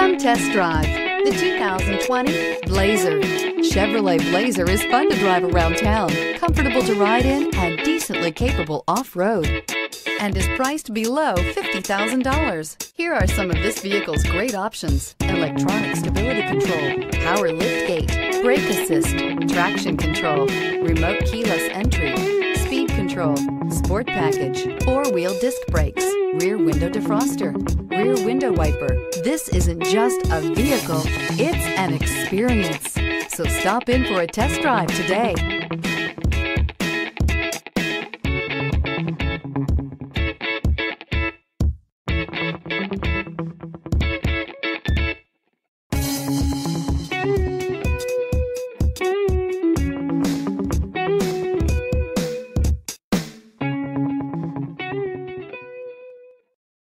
Come test drive the 2020 Blazer. Chevrolet Blazer is fun to drive around town, comfortable to ride in, and decently capable off-road, and is priced below $50,000. Here are some of this vehicle's great options: electronic stability control, power liftgate, brake assist, traction control, remote keyless entry, speed control, sport package, four-wheel disc brakes, rear window defroster, rear window wiper. This isn't just a vehicle, it's an experience. So stop in for a test drive today.